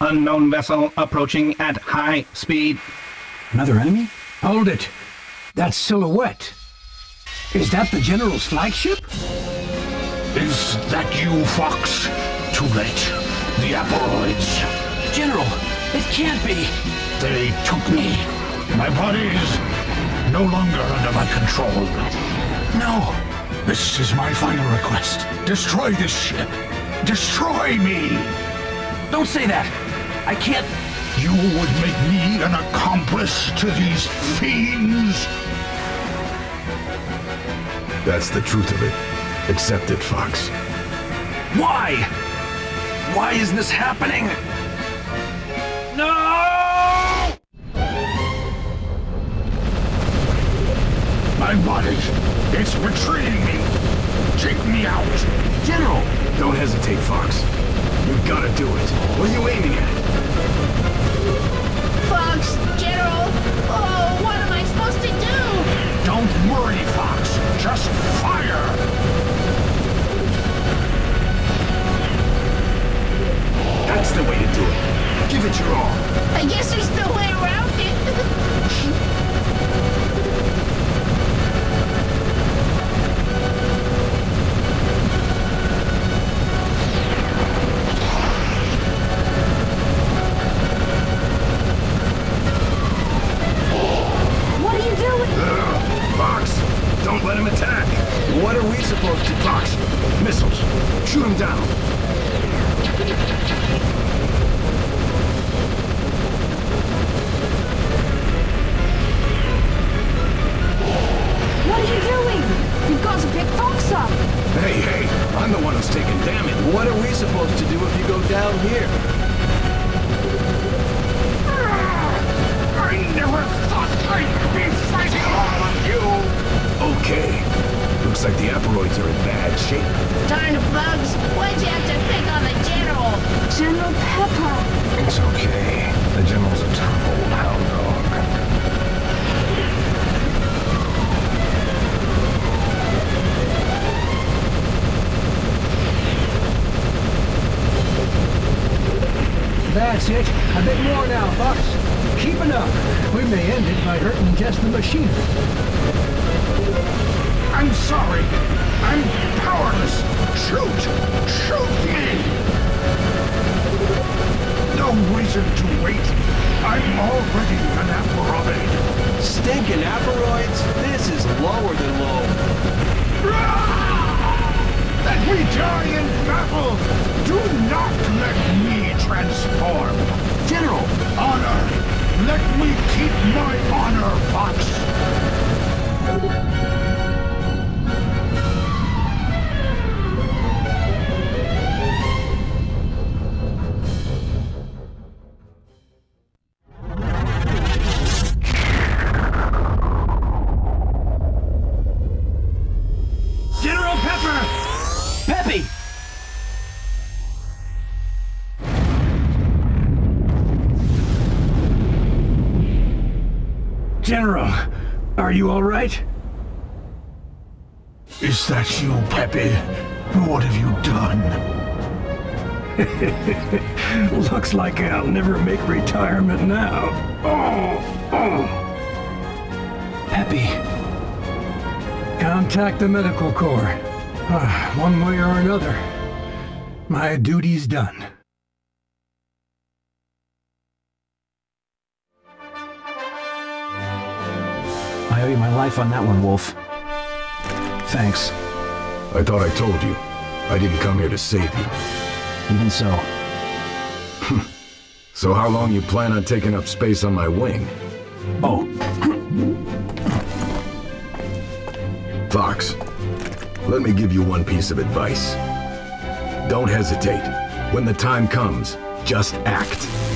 Unknown vessel approaching at high speed. Another enemy? Hold it. That's Silhouette. Is that the General's flagship? Is that you, Fox? Too late. The Aperoids. General, it can't be. They took me. My body is no longer under my control. No. This is my final request. Destroy this ship. Destroy me. Don't say that. I can't. You would make me an accomplice to these fiends? That's the truth of it. Accept it, Fox. Why? Why is this happening? No! My body, it's betraying me. Take me out. General! Don't hesitate, Fox. You've got to do it. What are you aiming at? Fox, General! Oh, what am I supposed to do? Don't worry, Fox. Just fire. That's the way to do it. Give it your all. I guess there's no way around it. What are you doing? Fox, don't let him attack. What are we supposed to do? Fox, missiles. Shoot him down. What are you doing? You've got to pick Fox up. Hey, I'm the one who's taking damage. What are we supposed to do if you go down here? I never thought I'd be fighting all of you. Okay. Looks like the Aperoids are in bad shape. Darn bugs, why'd you have to pick on the General? General Pepper. It's okay. The General's a tough old hound dog. That's it. A bit more now, Fox. Keep it up. We may end it by hurting just the machinery. I'm sorry. I'm powerless. Shoot! Shoot me! No reason to wait. I'm already an Aperoid. Stinking Aperoids? This is lower than low. Let me die in battle! Do not let me transform! General! Honor! Let me keep my honor, Fox! General Pepper! Peppy! General, are you all right? Is that you, Peppy? What have you done? Looks like I'll never make retirement now. Oh. Peppy. Contact the medical corps. One way or another, my duty's done. I owe you my life on that one, Wolf. Thanks. I thought I told you. I didn't come here to save you. Even so. So how long you plan on taking up space on my wing? Oh. Fox, let me give you one piece of advice. Don't hesitate. When the time comes, just act.